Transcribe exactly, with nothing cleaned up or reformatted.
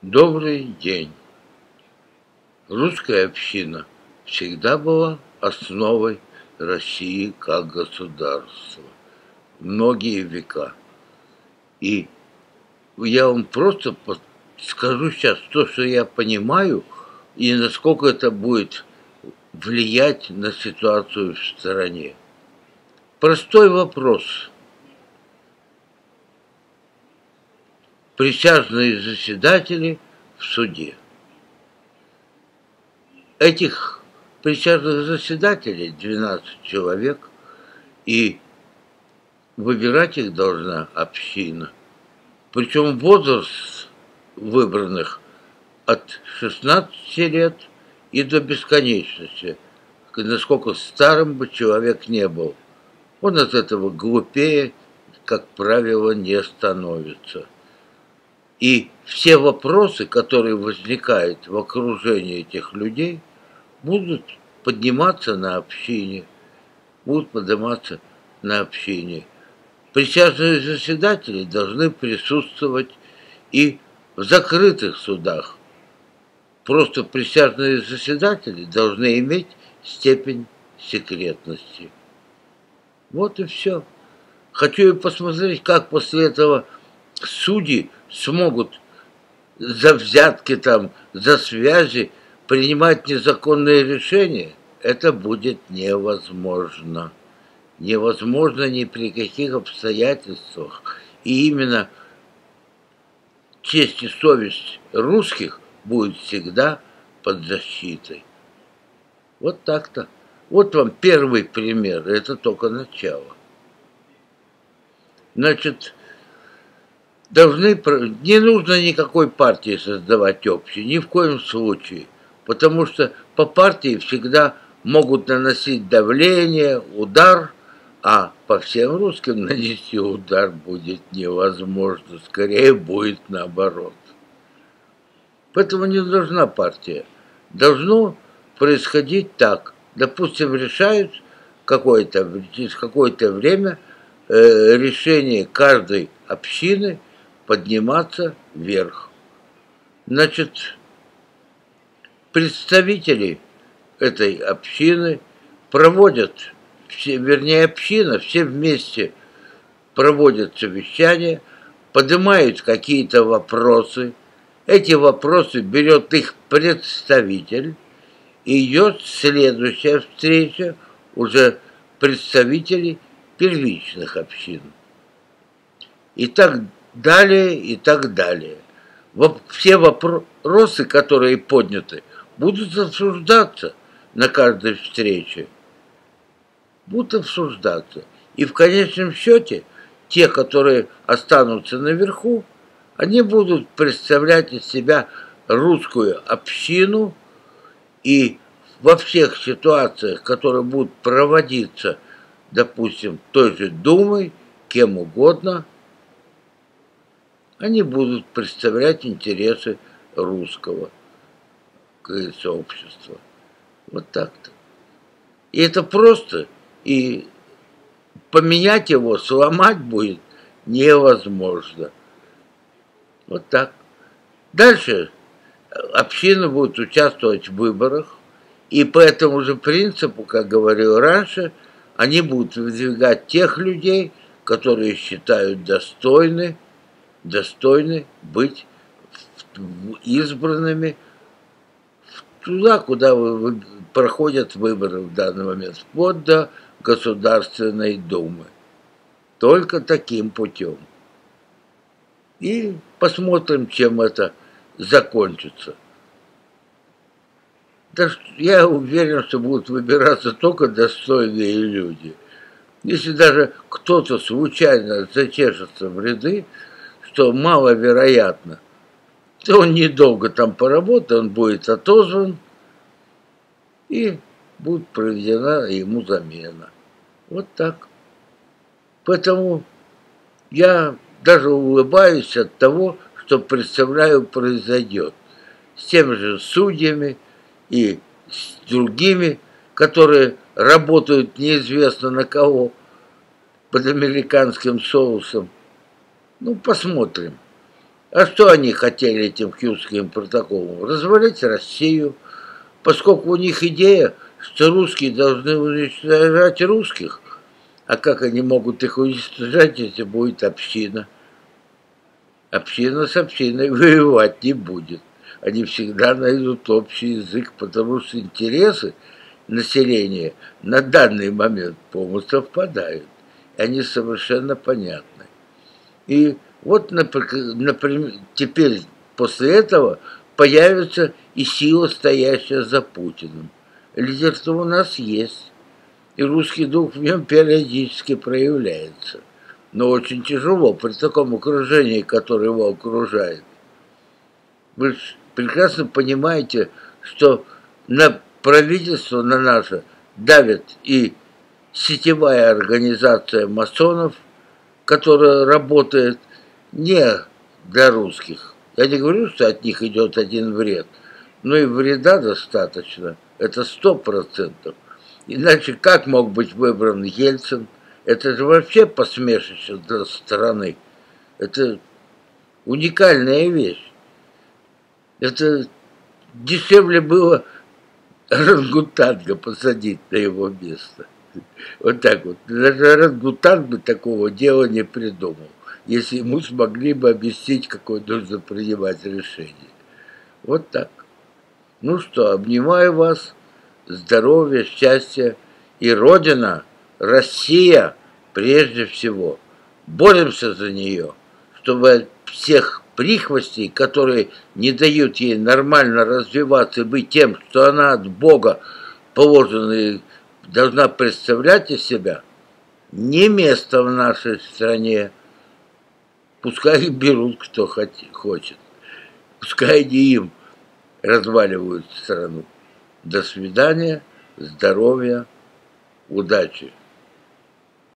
Добрый день. Русская община всегда была основой России как государства многие века. И я вам просто скажу сейчас то, что я понимаю, и насколько это будет влиять на ситуацию в стране. Простой вопрос. Присяжные заседатели в суде. Этих присяжных заседателей двенадцать человек, и выбирать их должна община. Причем возраст выбранных от шестнадцати лет и до бесконечности, насколько старым бы человек не был. Он от этого глупее, как правило, не становится. И все вопросы, которые возникают в окружении этих людей, будут подниматься на общине, будут подниматься на общине. Присяжные заседатели должны присутствовать и в закрытых судах. Просто присяжные заседатели должны иметь степень секретности. Вот и все. Хочу и посмотреть, как после этого судьи смогут за взятки там, за связи принимать незаконные решения. Это будет невозможно. Невозможно ни при каких обстоятельствах. И именно честь и совесть русских будет всегда под защитой. Вот так-то. Вот вам первый пример. Это только начало. Значит, должны, не нужно никакой партии создавать общей, ни в коем случае, потому что по партии всегда могут наносить давление, удар, а по всем русским нанести удар будет невозможно, скорее будет наоборот. Поэтому не должна партия. Должно происходить так. Допустим, решают какое-то, через какое-то время э, решение каждой общины подниматься вверх. Значит, представители этой общины проводят, все, вернее, община, все вместе проводят совещания, поднимают какие-то вопросы. Эти вопросы берет их представитель, и идет следующая встреча уже представителей первичных общин. И так далее, и так далее. Все вопросы, которые подняты, будут обсуждаться на каждой встрече. Будут обсуждаться. И в конечном счете, те, которые останутся наверху, они будут представлять из себя русскую общину, и во всех ситуациях, которые будут проводиться, допустим, той же Думой, кем угодно, они будут представлять интересы русского, кажется, общества. Вот так-то. И это просто, и поменять его, сломать будет невозможно. Вот так. Дальше община будет участвовать в выборах, и по этому же принципу, как говорил раньше, они будут выдвигать тех людей, которые считают достойны, достойны быть избранными туда, куда проходят выборы в данный момент, вплоть до Государственной Думы. Только таким путем. И посмотрим, чем это закончится. Да, я уверен, что будут выбираться только достойные люди. Если даже кто-то случайно зачешется в ряды, что маловероятно, то он недолго там поработает, он будет отозван, и будет проведена ему замена. Вот так. Поэтому я даже улыбаюсь от того, что представляю произойдет с теми же судьями и с другими, которые работают неизвестно на кого, под американским соусом. Ну, посмотрим. А что они хотели этим Кёльнским протоколом? Развалить Россию, поскольку у них идея, что русские должны уничтожать русских. А как они могут их уничтожать, если будет община? Община с общиной воевать не будет. Они всегда найдут общий язык, потому что интересы населения на данный момент, по-моему, совпадают. И они совершенно понятны. И вот, например, теперь после этого появится и сила, стоящая за Путиным. Лидерство у нас есть, и русский дух в нем периодически проявляется. Но очень тяжело при таком окружении, которое его окружает. Вы же прекрасно понимаете, что на правительство, на наше, давит и сетевая организация масонов, которая работает не для русских. Я не говорю, что от них идет один вред, но и вреда достаточно. Это сто процентов. Иначе как мог быть выбран Ельцин? Это же вообще посмешище для страны. Это уникальная вещь. Это дешевле было орангутанга посадить на его место. Вот так вот. Даже орангутанг бы такого дела не придумал, если ему смогли бы объяснить, какое нужно принимать решение. Вот так. Ну что, обнимаю вас. Здоровья, счастья и Родина, Россия прежде всего. Боремся за нее, чтобы всех прихвостей, которые не дают ей нормально развиваться и быть тем, что она от Бога положена и должна представлять из себя, не место в нашей стране. Пускай их берут кто хочет. Пускай не им разваливают страну. До свидания, здоровья, удачи.